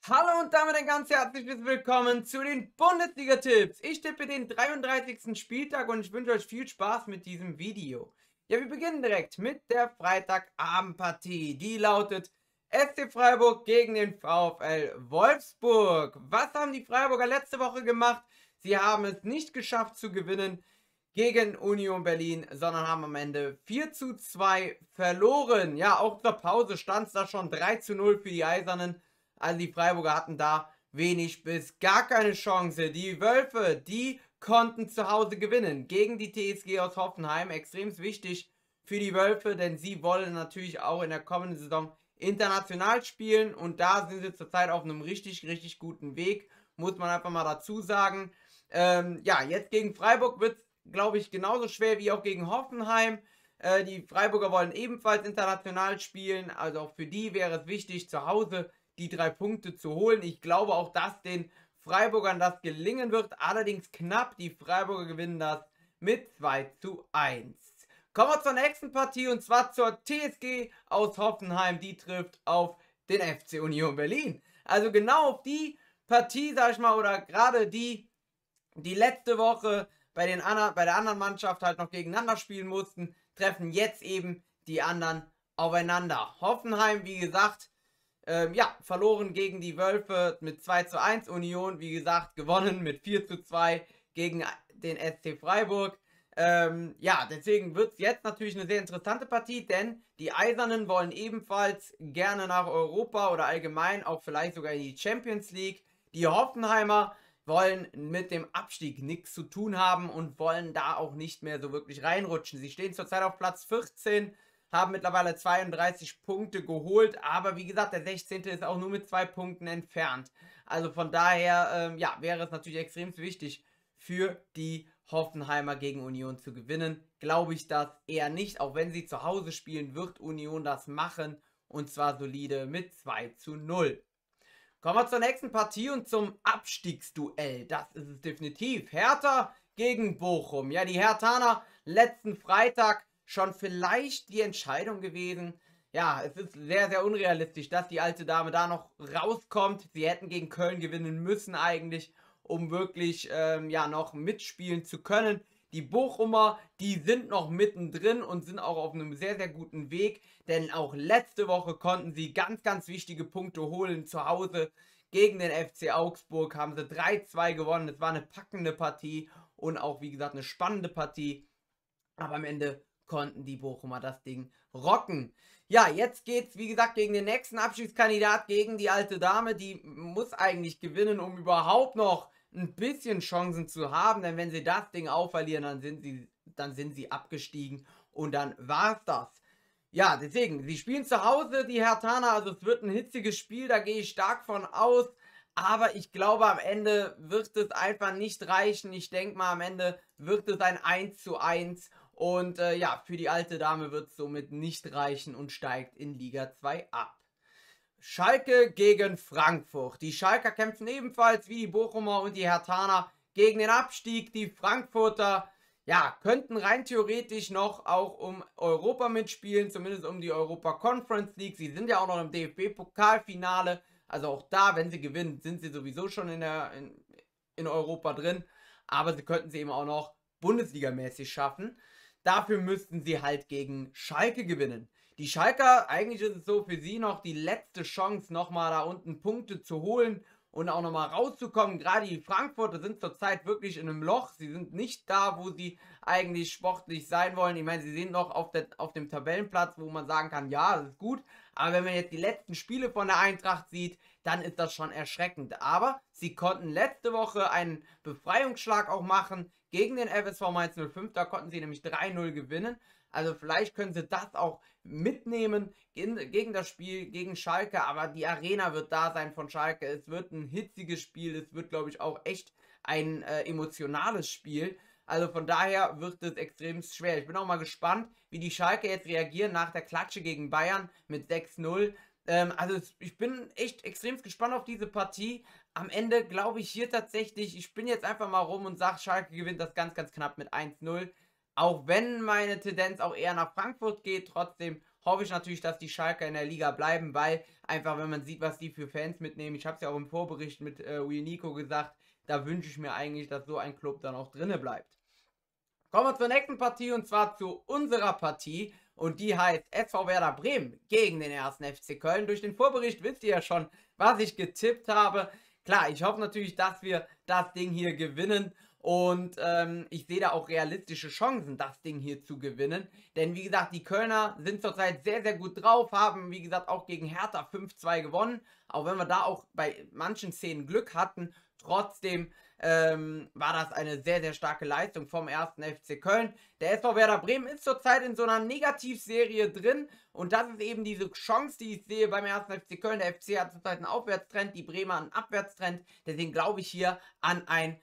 Hallo und damit ein ganz herzliches Willkommen zu den Bundesliga-Tipps. Ich tippe den 33. Spieltag und ich wünsche euch viel Spaß mit diesem Video. Ja, wir beginnen direkt mit der Freitagabendpartie. Die lautet SC Freiburg gegen den VfL Wolfsburg. Was haben die Freiburger letzte Woche gemacht? Sie haben es nicht geschafft zu gewinnen gegen Union Berlin, sondern haben am Ende 4:2 verloren. Ja, auch zur Pause stand es da schon 3:0 für die Eisernen. Also die Freiburger hatten da wenig bis gar keine Chance. Die Wölfe, die konnten zu Hause gewinnen gegen die TSG aus Hoffenheim. Extrem wichtig für die Wölfe, denn sie wollen natürlich auch in der kommenden Saison international spielen. Und da sind sie zurzeit auf einem richtig guten Weg, muss man einfach mal dazu sagen. Ja, jetzt gegen Freiburg wird es, glaube ich, genauso schwer wie auch gegen Hoffenheim. Die Freiburger wollen ebenfalls international spielen. Also auch für die wäre es wichtig, zu Hause die 3 Punkte zu holen. Ich glaube auch, dass den Freiburgern das gelingen wird. Allerdings knapp. Die Freiburger gewinnen das mit 2:1. Kommen wir zur nächsten Partie und zwar zur TSG aus Hoffenheim. Die trifft auf den FC Union Berlin. Also genau auf die Partie, sag ich mal, oder gerade die letzte Woche bei der anderen Mannschaft halt noch gegeneinander spielen mussten, treffen jetzt eben die anderen aufeinander. Hoffenheim, wie gesagt, ja, verloren gegen die Wölfe mit 2:1. Union, wie gesagt, gewonnen mit 4:2 gegen den SC Freiburg. Ja, deswegen wird es jetzt natürlich eine sehr interessante Partie, denn die Eisernen wollen ebenfalls gerne nach Europa oder allgemein auch vielleicht sogar in die Champions League. Die Hoffenheimer wollen mit dem Abstieg nichts zu tun haben und wollen da auch nicht mehr so wirklich reinrutschen. Sie stehen zurzeit auf Platz 14, haben mittlerweile 32 Punkte geholt, aber wie gesagt, der 16. ist auch nur mit 2 Punkten entfernt. Also von daher, ja, wäre es natürlich extrem wichtig für die Hoffenheimer gegen Union zu gewinnen. Glaube ich das eher nicht, auch wenn sie zu Hause spielen, wird Union das machen und zwar solide mit 2:0. Kommen wir zur nächsten Partie und zum Abstiegsduell. Das ist es definitiv. Hertha gegen Bochum. Ja, die Herthaner letzten Freitag schon vielleicht die Entscheidung gewesen. Ja, es ist sehr unrealistisch, dass die alte Dame da noch rauskommt. Sie hätten gegen Köln gewinnen müssen eigentlich, um wirklich ja noch mitspielen zu können. Die Bochumer, die sind noch mittendrin und sind auch auf einem sehr guten Weg, denn auch letzte Woche konnten sie ganz wichtige Punkte holen zu Hause. Gegen den FC Augsburg haben sie 3:2 gewonnen. Es war eine packende Partie und auch, wie gesagt, eine spannende Partie. Aber am Ende konnten die Bochumer das Ding rocken. Ja, jetzt geht es, wie gesagt, gegen den nächsten Abschiedskandidat, gegen die alte Dame. Die muss eigentlich gewinnen, um überhaupt noch ein bisschen Chancen zu haben. Denn wenn sie das Ding aufverlieren, dann sind sie abgestiegen. Und dann war es das. Ja, deswegen, sie spielen zu Hause, die Herthaner. Also es wird ein hitziges Spiel, da gehe ich stark von aus. Aber ich glaube, am Ende wird es einfach nicht reichen. Ich denke mal, am Ende wird es ein 1:1. Und ja, für die alte Dame wird es somit nicht reichen und steigt in Liga 2 ab. Schalke gegen Frankfurt. Die Schalker kämpfen ebenfalls wie die Bochumer und die Herthaner gegen den Abstieg. Die Frankfurter, ja, könnten rein theoretisch noch auch um Europa mitspielen, zumindest um die Europa Conference League. Sie sind ja auch noch im DFB-Pokalfinale. Also auch da, wenn sie gewinnen, sind sie sowieso schon in Europa drin. Aber sie könnten sie eben auch noch Bundesligamäßig schaffen. Dafür müssten sie halt gegen Schalke gewinnen. Die Schalker, eigentlich ist es so für sie noch die letzte Chance, nochmal da unten Punkte zu holen und auch nochmal rauszukommen. Gerade die Frankfurter sind zurzeit wirklich in einem Loch. Sie sind nicht da, wo sie eigentlich sportlich sein wollen. Ich meine, sie sind noch auf dem Tabellenplatz, wo man sagen kann, ja, das ist gut. Aber wenn man jetzt die letzten Spiele von der Eintracht sieht, dann ist das schon erschreckend. Aber sie konnten letzte Woche einen Befreiungsschlag auch machen gegen den FSV Mainz 05. Da konnten sie nämlich 3:0 gewinnen. Also vielleicht können sie das auch mitnehmen gegen das Spiel gegen Schalke, aber die Arena wird da sein von Schalke. Es wird ein hitziges Spiel, es wird, glaube ich, auch echt ein emotionales Spiel. Also von daher wird es extrem schwer. Ich bin auch mal gespannt, wie die Schalke jetzt reagieren nach der Klatsche gegen Bayern mit 6:0. Also ich bin echt extrem gespannt auf diese Partie. Am Ende glaube ich hier tatsächlich, ich bin jetzt einfach mal rum und sage, Schalke gewinnt das ganz knapp mit 1:0. Auch wenn meine Tendenz auch eher nach Frankfurt geht, trotzdem hoffe ich natürlich, dass die Schalker in der Liga bleiben, weil einfach, wenn man sieht, was die für Fans mitnehmen, ich habe es ja auch im Vorbericht mit Will Nico gesagt, da wünsche ich mir eigentlich, dass so ein Club dann auch drinne bleibt. Kommen wir zur nächsten Partie und zwar zu unserer Partie und die heißt SV Werder Bremen gegen den 1. FC Köln. Durch den Vorbericht wisst ihr ja schon, was ich getippt habe. Klar, ich hoffe natürlich, dass wir das Ding hier gewinnen und ich sehe da auch realistische Chancen, das Ding hier zu gewinnen. Denn wie gesagt, die Kölner sind zurzeit sehr, sehr gut drauf, haben wie gesagt auch gegen Hertha 5-2 gewonnen. Auch wenn wir da auch bei manchen Szenen Glück hatten, trotzdem war das eine sehr, sehr starke Leistung vom 1. FC Köln. Der SV Werder Bremen ist zurzeit in so einer Negativserie drin und das ist eben diese Chance, die ich sehe beim 1. FC Köln. Der FC hat zurzeit einen Aufwärtstrend, die Bremer einen Abwärtstrend. Deswegen glaube ich hier an ein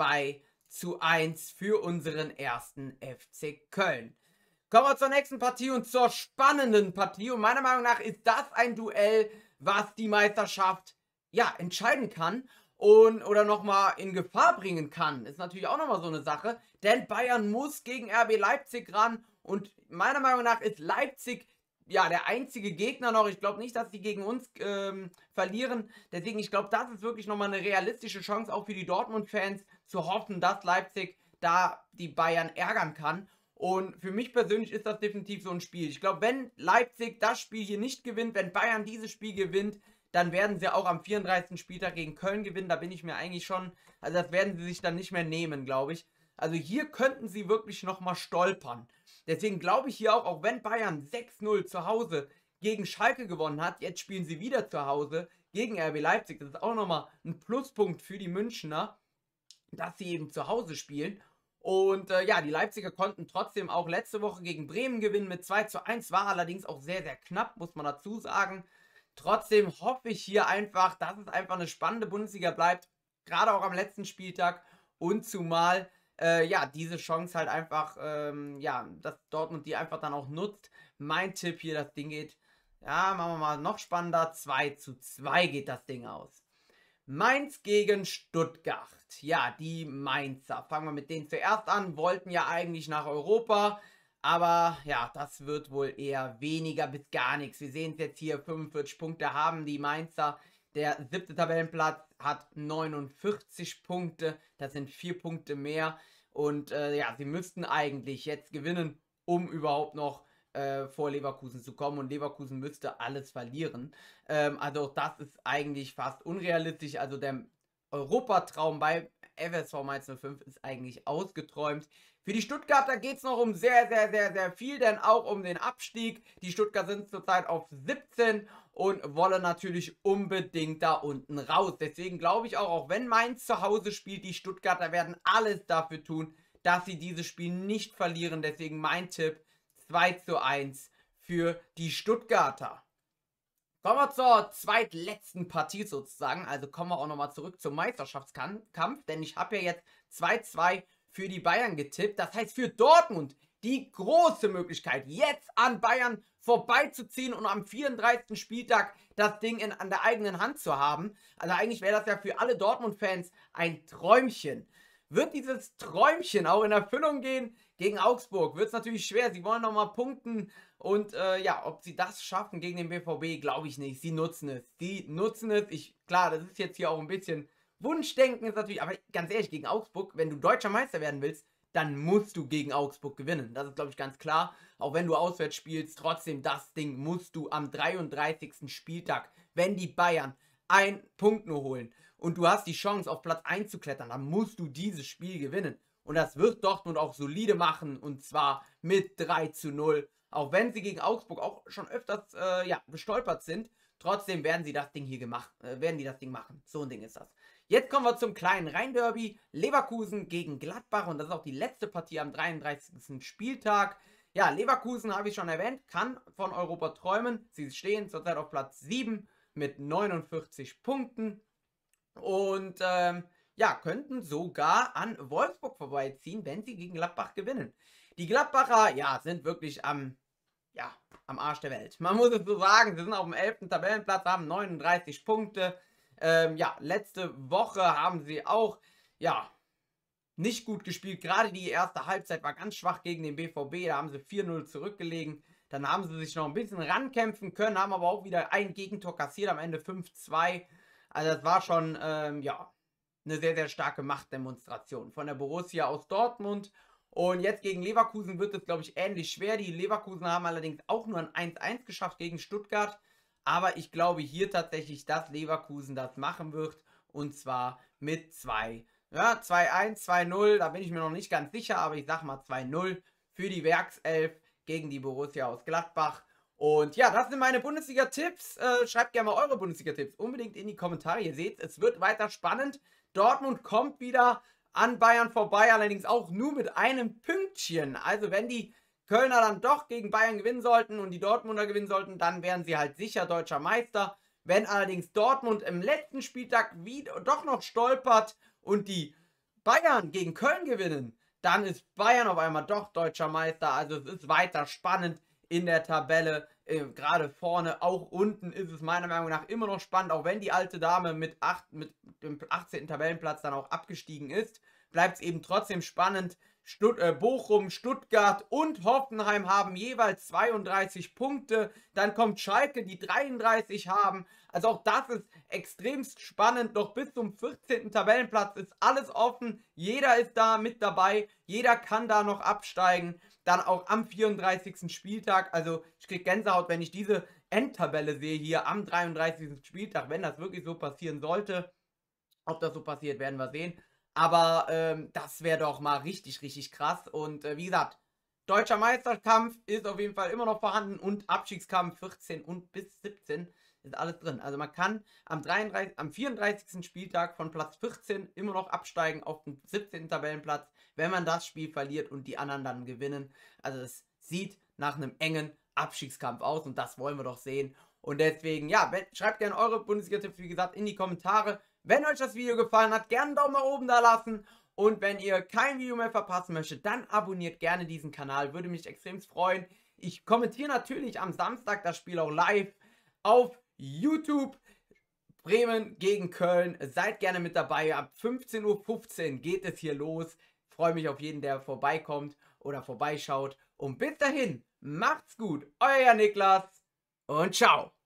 2-1 für unseren 1. FC Köln. Kommen wir zur nächsten Partie und zur spannenden Partie. Und meiner Meinung nach ist das ein Duell, was die Meisterschaft ja entscheiden kann. Oder nochmal in Gefahr bringen kann, ist natürlich auch nochmal so eine Sache, denn Bayern muss gegen RB Leipzig ran und meiner Meinung nach ist Leipzig ja der einzige Gegner noch. Ich glaube nicht, dass die gegen uns verlieren, deswegen ich glaube, das ist wirklich nochmal eine realistische Chance auch für die Dortmund-Fans zu hoffen, dass Leipzig da die Bayern ärgern kann. Und für mich persönlich ist das definitiv so ein Spiel. Ich glaube, wenn Leipzig das Spiel hier nicht gewinnt, wenn Bayern dieses Spiel gewinnt, dann werden sie auch am 34. Spieltag gegen Köln gewinnen. Da bin ich mir eigentlich schon, also das werden sie sich dann nicht mehr nehmen, glaube ich. Also hier könnten sie wirklich nochmal stolpern. Deswegen glaube ich hier auch wenn Bayern 6-0 zu Hause gegen Schalke gewonnen hat, jetzt spielen sie wieder zu Hause gegen RB Leipzig. Das ist auch nochmal ein Pluspunkt für die Münchner, dass sie eben zu Hause spielen. Und ja, die Leipziger konnten trotzdem auch letzte Woche gegen Bremen gewinnen mit 2-1. War allerdings auch sehr, sehr knapp, muss man dazu sagen. Trotzdem hoffe ich hier einfach, dass es einfach eine spannende Bundesliga bleibt, gerade auch am letzten Spieltag und zumal, ja, diese Chance halt einfach, ja, dass Dortmund die einfach dann auch nutzt. Mein Tipp hier, das Ding geht, ja, machen wir mal noch spannender, 2-2 geht das Ding aus. Mainz gegen Stuttgart. Ja, die Mainzer. Fangen wir mit denen zuerst an, wollten ja eigentlich nach Europa. Aber ja, das wird wohl eher weniger bis gar nichts. Wir sehen es jetzt hier, 45 Punkte haben die Mainzer. Der 7. Tabellenplatz hat 49 Punkte. Das sind 4 Punkte mehr. Und ja, sie müssten eigentlich jetzt gewinnen, um überhaupt noch vor Leverkusen zu kommen. Und Leverkusen müsste alles verlieren. Also das ist eigentlich fast unrealistisch. Also der Europatraum bei FSV Mainz 05 ist eigentlich ausgeträumt. Für die Stuttgarter geht es noch um sehr, sehr, sehr, sehr viel, denn auch um den Abstieg. Die Stuttgarter sind zurzeit auf 17 und wollen natürlich unbedingt da unten raus. Deswegen glaube ich auch wenn Mainz zu Hause spielt, die Stuttgarter werden alles dafür tun, dass sie dieses Spiel nicht verlieren. Deswegen mein Tipp, 2-1 für die Stuttgarter. Kommen wir zur zweitletzten Partie sozusagen. Also kommen wir auch nochmal zurück zum Meisterschaftskampf. Denn ich habe ja jetzt 2-2 für die Bayern getippt. Das heißt für Dortmund die große Möglichkeit, jetzt an Bayern vorbeizuziehen und am 34. Spieltag das Ding an der eigenen Hand zu haben. Also eigentlich wäre das ja für alle Dortmund-Fans ein Träumchen. Wird dieses Träumchen auch in Erfüllung gehen? Gegen Augsburg wird es natürlich schwer. Sie wollen nochmal punkten. Und ja, ob sie das schaffen gegen den BVB, glaube ich nicht. Sie nutzen es. Sie nutzen es. Klar, das ist jetzt hier auch ein bisschen Wunschdenken. Ist natürlich, aber ganz ehrlich, gegen Augsburg, wenn du deutscher Meister werden willst, dann musst du gegen Augsburg gewinnen. Das ist, glaube ich, ganz klar. Auch wenn du auswärts spielst, trotzdem das Ding musst du am 33. Spieltag, wenn die Bayern einen Punkt nur holen und du hast die Chance, auf Platz 1 zu klettern, dann musst du dieses Spiel gewinnen. Und das wird Dortmund auch solide machen, und zwar mit 3-0. Auch wenn sie gegen Augsburg auch schon öfters ja, gestolpert sind, trotzdem werden sie das Ding hier machen. So ein Ding ist das. Jetzt kommen wir zum kleinen Rhein-Derby. Leverkusen gegen Gladbach, und das ist auch die letzte Partie am 33. Spieltag. Ja, Leverkusen, habe ich schon erwähnt, kann von Europa träumen. Sie stehen zurzeit auf Platz 7 mit 49 Punkten. Und ja, könnten sogar an Wolfsburg vorbeiziehen, wenn sie gegen Gladbach gewinnen. Die Gladbacher, ja, sind wirklich am Arsch der Welt. Man muss es so sagen, sie sind auf dem 11. Tabellenplatz, haben 39 Punkte. Ja, letzte Woche haben sie auch, ja, nicht gut gespielt. Gerade die erste Halbzeit war ganz schwach gegen den BVB. Da haben sie 4-0 zurückgelegen. Dann haben sie sich noch ein bisschen rankämpfen können, haben aber auch wieder ein Gegentor kassiert, am Ende 5-2. Also das war schon, ja, eine sehr, sehr starke Machtdemonstration von der Borussia aus Dortmund. Und jetzt gegen Leverkusen wird es, glaube ich, ähnlich schwer. Die Leverkusen haben allerdings auch nur ein 1-1 geschafft gegen Stuttgart. Aber ich glaube hier tatsächlich, dass Leverkusen das machen wird. Und zwar mit 2. Ja, 2-1, 2-0, da bin ich mir noch nicht ganz sicher, aber ich sag mal 2-0 für die Werkself gegen die Borussia aus Gladbach. Und ja, das sind meine Bundesliga-Tipps. Schreibt gerne mal eure Bundesliga-Tipps unbedingt in die Kommentare. Ihr seht, es wird weiter spannend. Dortmund kommt wieder an Bayern vorbei, allerdings auch nur mit einem Pünktchen. Also wenn die Kölner dann doch gegen Bayern gewinnen sollten und die Dortmunder gewinnen sollten, dann wären sie halt sicher deutscher Meister. Wenn allerdings Dortmund im letzten Spieltag doch noch stolpert und die Bayern gegen Köln gewinnen, dann ist Bayern auf einmal doch deutscher Meister. Also es ist weiter spannend in der Tabelle. Gerade vorne, auch unten ist es meiner Meinung nach immer noch spannend, auch wenn die alte Dame mit dem 18. Tabellenplatz dann auch abgestiegen ist, bleibt es eben trotzdem spannend. Bochum, Stuttgart und Hoffenheim haben jeweils 32 Punkte. Dann kommt Schalke, die 33 haben. Also auch das ist extremst spannend. Noch bis zum 14. Tabellenplatz ist alles offen. Jeder ist da mit dabei. Jeder kann da noch absteigen. Dann auch am 34. Spieltag. Also ich kriege Gänsehaut, wenn ich diese Endtabelle sehe hier am 33. Spieltag. Wenn das wirklich so passieren sollte. Ob das so passiert, werden wir sehen. Aber das wäre doch mal richtig, richtig krass. Und wie gesagt, deutscher Meisterkampf ist auf jeden Fall immer noch vorhanden. Und Abstiegskampf 14 und bis 17 ist alles drin. Also man kann am 34. Spieltag von Platz 14 immer noch absteigen auf den 17. Tabellenplatz, wenn man das Spiel verliert und die anderen dann gewinnen. Also es sieht nach einem engen Abstiegskampf aus und das wollen wir doch sehen. Und deswegen, ja, schreibt gerne eure Bundesliga-Tipps, wie gesagt, in die Kommentare. Wenn euch das Video gefallen hat, gerne einen Daumen nach oben da lassen. Und wenn ihr kein Video mehr verpassen möchtet, dann abonniert gerne diesen Kanal. Würde mich extrem freuen. Ich kommentiere natürlich am Samstag das Spiel auch live auf YouTube. Bremen gegen Köln. Seid gerne mit dabei. Ab 15:15 Uhr geht es hier los. Ich freue mich auf jeden, der vorbeikommt oder vorbeischaut. Und bis dahin, macht's gut. Euer Niklas und ciao.